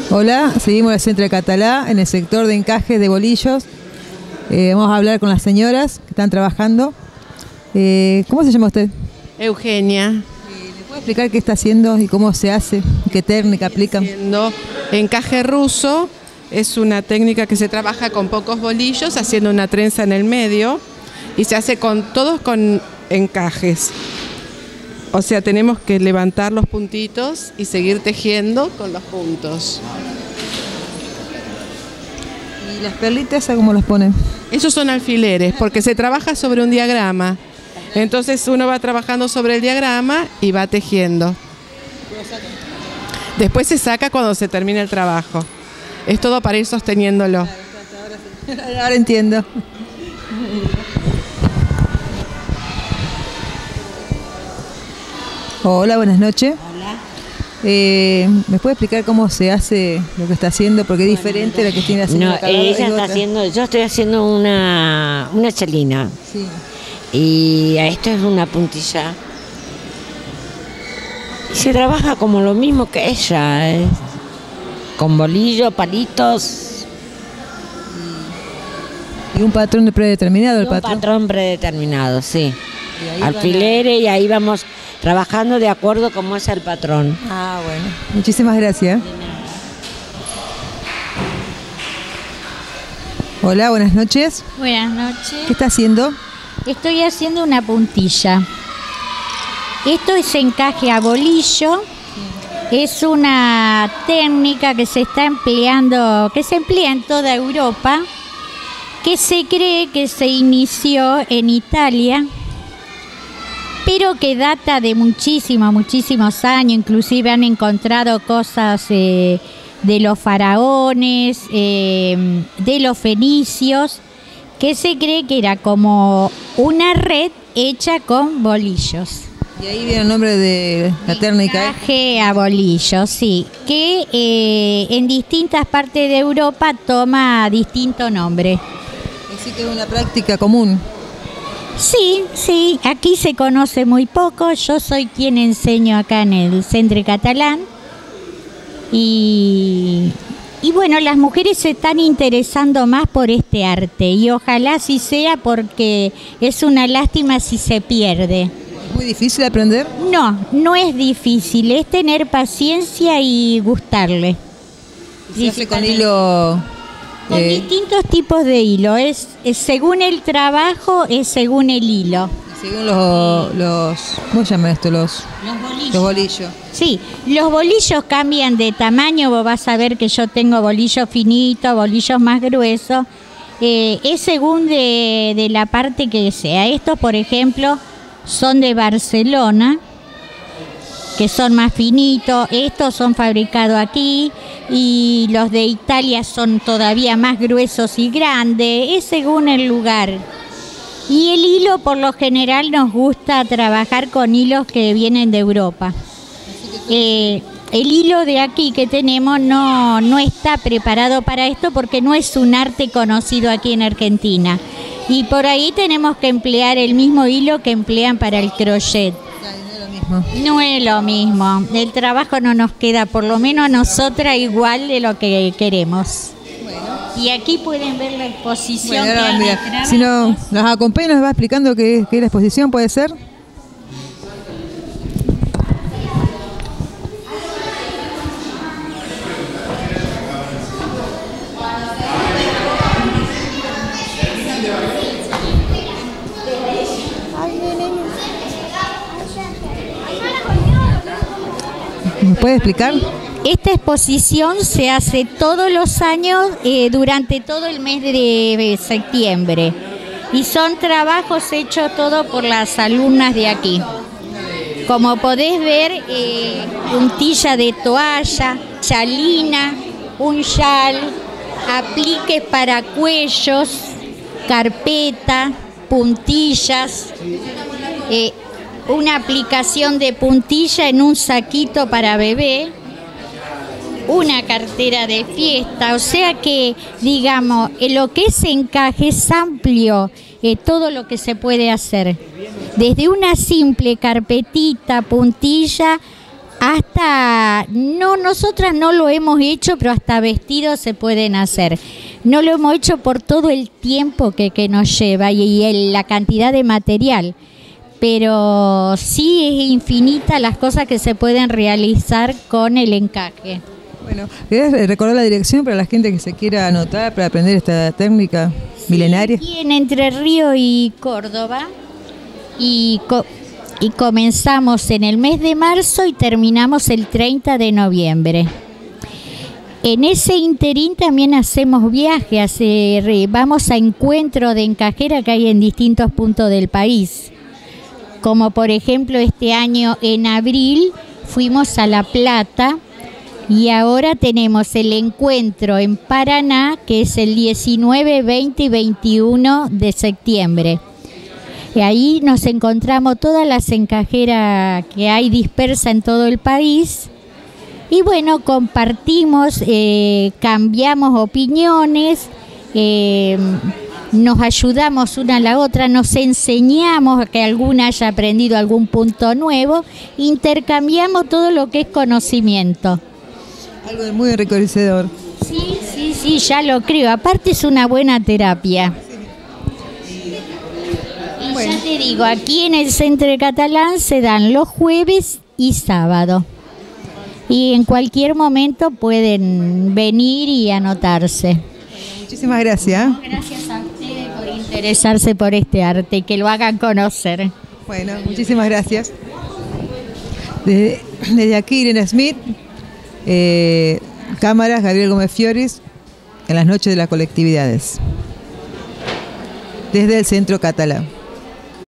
Hola, seguimos en el Centro de Catalá, en el sector de encajes de bolillos. Vamos a hablar con las señoras que están trabajando. ¿Cómo se llama usted? Eugenia. ¿Me puede explicar qué está haciendo y cómo se hace? ¿Qué técnica aplican? Haciendo encaje ruso. Es una técnica que se trabaja con pocos bolillos, haciendo una trenza en el medio, y se hace todos con encajes. O sea, tenemos que levantar los puntitos y seguir tejiendo con los puntos. ¿Y las perlitas cómo las ponen? Esos son alfileres, porque se trabaja sobre un diagrama. Entonces uno va trabajando sobre el diagrama y va tejiendo. Después se saca cuando se termina el trabajo. Es todo para ir sosteniéndolo. Ahora entiendo. Hola, buenas noches. Hola. ¿Me puede explicar cómo se hace lo que está haciendo? Porque es diferente a lo que tiene la señora Calado. Ella está haciendo, yo estoy haciendo una chalina. Sí. Y a esto es una puntilla. Y se trabaja como lo mismo que ella, con bolillo, palitos. ¿Y un patrón predeterminado el patrón? Un patrón predeterminado, sí. Y Alfileres, y ahí vamos trabajando de acuerdo como es el patrón. Ah, bueno. Muchísimas gracias. Hola, buenas noches. Buenas noches. ¿Qué está haciendo? Estoy haciendo una puntilla. Esto es encaje a bolillo. Es una técnica que se está empleando, que se emplea en toda Europa, que se cree que se inició en Italia, pero que data de muchísimos años. Inclusive han encontrado cosas de los faraones, de los fenicios, que se cree que era como una red hecha con bolillos. Y ahí viene el nombre de la técnica. Encaje a bolillos, sí, que en distintas partes de Europa toma distinto nombre. Así que es una práctica común. Sí, aquí se conoce muy poco. Yo soy quien enseño acá en el Centre Catalán. Y bueno, las mujeres se están interesando más por este arte. Y ojalá así sea, porque es una lástima si se pierde. ¿Es muy difícil aprender? No es difícil. Es tener paciencia y gustarle. ¿Se hace con hilo? Con distintos tipos de hilo, es según el trabajo, es según el hilo. Según los ¿cómo se llama esto? Los bolillos. Sí, los bolillos cambian de tamaño. Vos vas a ver que yo tengo bolillos finitos, bolillos más gruesos. Es según de la parte que sea. Estos, por ejemplo, son de Barcelona, que son más finitos. Estos son fabricados aquí, y los de Italia son todavía más gruesos y grandes. Es según el lugar. Y el hilo, por lo general, nos gusta trabajar con hilos que vienen de Europa. El hilo de aquí que tenemos no está preparado para esto, porque no es un arte conocido aquí en Argentina. Y por ahí tenemos que emplear el mismo hilo que emplean para el crochet. No es lo mismo. El trabajo no nos queda, por lo menos a nosotras, igual de lo que queremos. Y aquí pueden ver la exposición. Bueno, ahora, mira, si nos acompaña, nos va explicando qué es la exposición, ¿puede ser? ¿Me puede explicar? Esta exposición se hace todos los años durante todo el mes de septiembre, y son trabajos hechos todo por las alumnas de aquí. Como podés ver, puntilla de toalla, chalina, un chal, apliques para cuellos, carpeta, puntillas, una aplicación de puntilla en un saquito para bebé, una cartera de fiesta. O sea que, digamos, lo que es encaje es amplio, todo lo que se puede hacer. Desde una simple carpetita, puntilla, Nosotras no lo hemos hecho, pero hasta vestidos se pueden hacer. No lo hemos hecho por todo el tiempo que nos lleva y la cantidad de material, pero sí es infinita las cosas que se pueden realizar con el encaje. Bueno, ¿querés recordar la dirección para la gente que se quiera anotar para aprender esta técnica milenaria? Sí, en Entre Ríos y Córdoba, y comenzamos en el mes de marzo y terminamos el 30 de noviembre. En ese interín también hacemos viajes, vamos a encuentros de encajera que hay en distintos puntos del país. Como por ejemplo este año en abril fuimos a La Plata y ahora tenemos el encuentro en Paraná, que es el 19, 20 y 21 de septiembre. Y ahí nos encontramos todas las encajeras que hay dispersas en todo el país. Y bueno, compartimos, cambiamos opiniones, nos ayudamos una a la otra, nos enseñamos a que alguna haya aprendido algún punto nuevo, intercambiamos todo lo que es conocimiento. Algo muy enriquecedor. Sí, ya lo creo. Aparte es una buena terapia. Y bueno, ya te digo, aquí en el Centro Catalán se dan los jueves y sábado. Y en cualquier momento pueden venir y anotarse. Muchísimas gracias. Gracias a ustedes por interesarse por este arte y que lo hagan conocer. Bueno, muchísimas gracias. Desde aquí, Irene Smith, cámaras, Gabriel Gómez Fioris, en las noches de las colectividades. Desde el Centro Catalán.